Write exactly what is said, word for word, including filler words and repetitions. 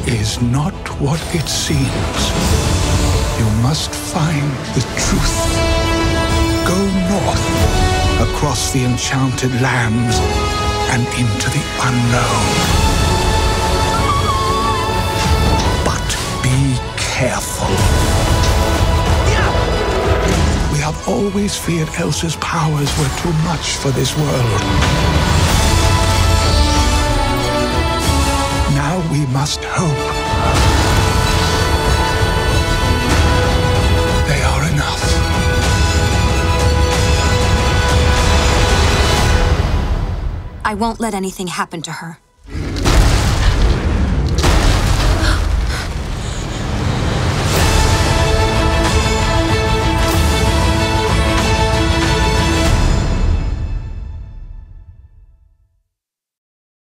is not what it seems. You must find the truth. Go north, across the enchanted lands, and into the unknown. But be careful. We have always feared Elsa's powers were too much for this world. Now we must hope they are enough. I won't let anything happen to her.